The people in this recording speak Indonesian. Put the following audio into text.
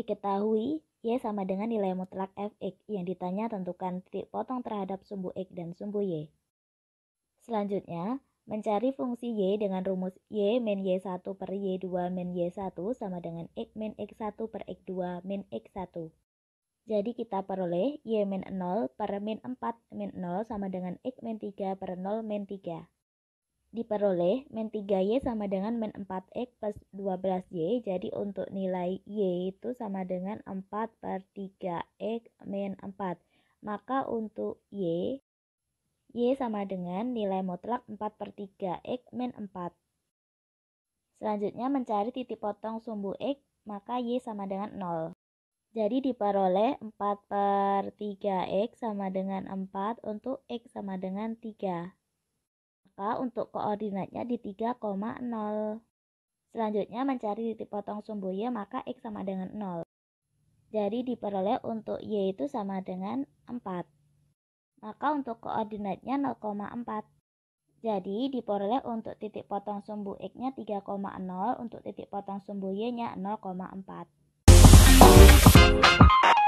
Diketahui, Y sama dengan nilai mutlak Fx. Yang ditanya tentukan titik potong terhadap sumbu X dan sumbu Y. Selanjutnya, mencari fungsi Y dengan rumus Y min Y1 per Y2 min Y1 sama dengan X min X1 per X2 min X1. Jadi kita peroleh Y min 0 per min 4 min 0 sama dengan X min 3 per 0 min 3. Diperoleh min 3Y sama dengan min 4X plus 12Y. Jadi untuk nilai Y itu sama dengan 4 per 3X min 4. Maka untuk Y sama dengan nilai mutlak 4 per 3X min 4. Selanjutnya mencari titik potong sumbu X, maka Y sama dengan 0. Jadi diperoleh 4 per 3X sama dengan 4 untuk X sama dengan 3. Maka untuk koordinatnya di 3,0. Selanjutnya mencari titik potong sumbu Y, maka X sama dengan 0. Jadi diperoleh untuk Y itu sama dengan 4. Maka untuk koordinatnya 0,4. Jadi diperoleh untuk titik potong sumbu X-nya 3,0, untuk titik potong sumbu Y-nya 0,4.